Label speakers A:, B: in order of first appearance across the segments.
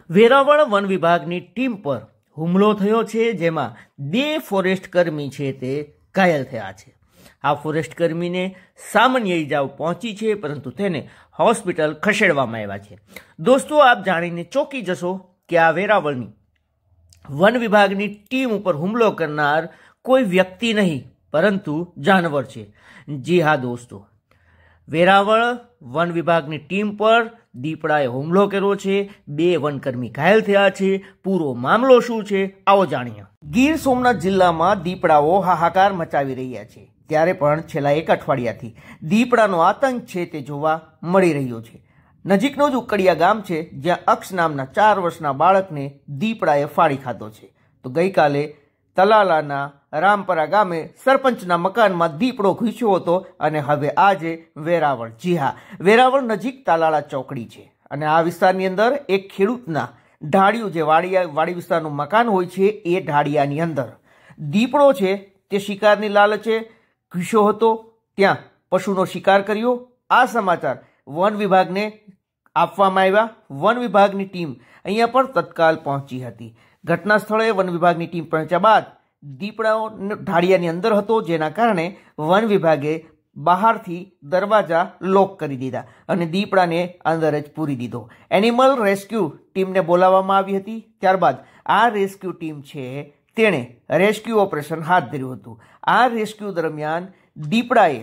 A: Veraval one વિભાગની team પર હુમલો થયો છે, જેમાં 2 ફોરેસ્ટ કર્મી છે તે ઘાયલ થયા છે। આ ફોરેસ્ટ કર્મીને સામાન્ય ઈજાઓ પહોંચી છે, પરંતુ તેને હોસ્પિટલ ખસેડવામાં આવ્યા છે। દોસ્તો, આપ જાણીને ચોંકી જશો કે આ વેરાવળની વન વિભાગની ટીમ ઉપર હુમલો કરનાર કોઈ વ્યક્તિ નહીં પરંતુ જાનવર છે। જી હા દોસ્તો, વેરાવળ વન વિભાગની ટીમ પર દીપડાએ હુમલો કર્યો છે। 2 વનકર્મી ઘાયલ થયા છે। પૂરો મામલો શું છે, આવો જાણીએ। ગીર સોમનાથ જિલ્લામાં દીપડાઓ હાહાકાર મચાવી રહ્યા છે, ત્યારે પણ છેલ્લા 1 અઠવાડિયાથી દીપડાનો આતંક છે તે જોવા મળી રહ્યો છે। નજીકનો જ ઉકડિયા ગામ છે, જ્યાં અક્ષ નામના 4 વર્ષના બાળકને દીપડાએ ફાડી ખાધો છે। તો ગઈકાલે તલાલાના રામપરા ગામે સરપંચના મકાનમાં દીપડો ઘૂસ્યો હતો અને હવે આજે વેરાવળ, જી હા, વેરાવળ નજીક તાલાળા ચોકડી છે અને આ વિસ્તારની અંદર એક ખેડૂતના ઢાળિયું, જે વાડી વિસ્તારનું મકાન હોય છે, એ ઢાળિયાની અંદર દીપડો છે તે શિકારની લાલચે ઘૂસ્યો હતો, ત્યાં પશુનો શિકાર કર્યો। આ સમાચાર વન વિભાગને આપવામાં આવ્યા। વન વિભાગની ટીમ અહીંયા પર તત્કાલ પહોંચી હતી। ઘટના સ્થળે વન વિભાગની ટીમ પહોંચ્યા બાદ દીપડાઓ ઢાળિયાની અંદર હતો, જેના કારણે વન વિભાગે બહારથી દરવાજા લોક કરી દીધા અને દીપડાને અંદર જ પૂરી દીધો। એનિમલ રેસ્ક્યુ ટીમને બોલાવવામાં આવી હતી। ત્યારબાદ આ રેસ્ક્યુ ટીમ છે તેણે રેસ્ક્યુ ઓપરેશન હાથ ધર્યું હતું। આ રેસ્ક્યુ દરમિયાન દીપડાએ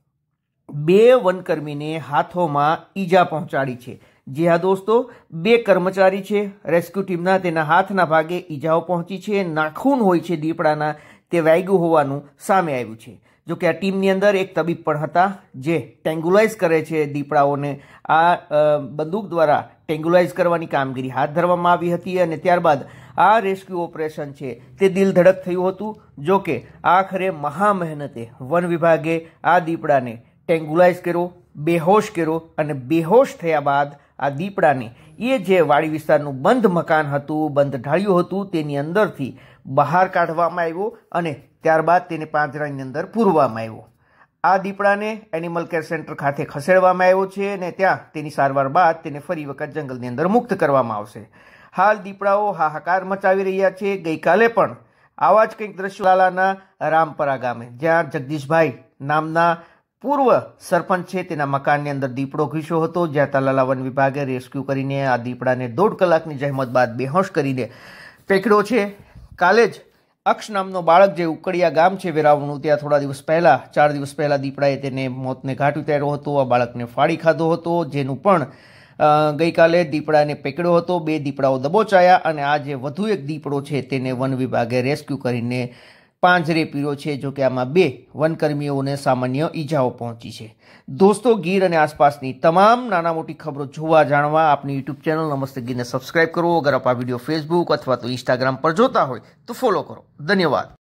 A: 2 વનકર્મીને હાથોમાં ઈજા પહોંચાડી છે। જી હા દોસ્તો, 2 કર્મચારી છે રેસ્ક્યુ ટીમના, તેના હાથના ભાગે ઈજાઓ પહોંચી છે। નાખૂન હોય છે દીપડાના, તે વાગ્યું હોવાનું સામે આવ્યું છે। જો કે આ ટીમની અંદર એક તબીબ પણ હતા, જે ટેંગ્યુલાઇઝ કરે છે દીપડાઓને। આ બંદૂક દ્વારા ટેંગ્યુલાઇઝ કરવાની કામગીરી હાથ ધરવામાં આવી હતી અને ત્યારબાદ આ રેસ્ક્યુ ઓપરેશન છે તે દિલ ધડક થયું હતું। જો કે આખરે મહા મહેનતે વન વિભાગે આ દીપડાને ટેંગ્યુલાઇઝ કર્યો, બેહોશ કર્યો અને બેહોશ થયા બાદ આ દીપડાને એ જે વાડી વિસ્તારનું બંધ મકાન હતું, બંધ ઢાળિયું હતું, તેની અંદરથી બહાર કાઢવામાં આવ્યો અને ત્યારબાદ તેને પાંજરાની અંદર પૂરવામાં આવ્યો। આ દીપડાને એનિમલ કેર સેન્ટર ખાતે ખસેડવામાં આવ્યો છે અને ત્યાં તેની સારવાર બાદ તેને ફરી વખત જંગલની અંદર મુક્ત કરવામાં આવશે। હાલ દીપડાઓ હાહાકાર મચાવી રહ્યા છે। ગઈકાલે પણ આવા જ કંઈક દ્રશ્યો લાલાના રામપરા ગામે, જ્યાં જગદીશભાઈ નામના પૂર્વ સરપંચ છે તેના મકાનની અંદર દીપડો ઘૂસ્યો હતો, જ્યાં તલાલા વન વિભાગે રેસ્ક્યુ કરીને આ દીપડાને 1.5 કલાકની જહેમત બાદ બેહોશ કરીને પકડ્યો છે। કાલે જ અક્ષ નામનો બાળક, જે ઉકડિયા ગામ છે વેરાવળનું, ત્યાં થોડા દિવસ પહેલા, 4 દિવસ પહેલા દીપડાએ તેને મોતને ઘાટ ઉતાર્યો હતો। આ બાળકને ફાડી ખાધો હતો, જેનું પણ ગઈકાલે દીપડાને પકડ્યો હતો। 2 દીપડાઓ દબોચાયા અને આજે વધુ એક દીપડો છે તેને વન વિભાગે રેસ્ક્યુ કરીને પાંજરે પીર્યો છે। જો કે આમાં 2 વનકર્મીઓને સામાન્ય ઈજાઓ પહોંચી છે। દોસ્તો, ગીર અને આસપાસની તમામ નાના મોટી ખબરો જોવા જાણવા આપની યુટ્યુબ ચેનલ નમસ્તે ગીરને સબસ્ક્રાઇબ કરો। અગર આપ આ વિડીયો ફેસબુક અથવા તો ઇન્સ્ટાગ્રામ પર જોતા હોય તો ફોલો કરો। ધન્યવાદ।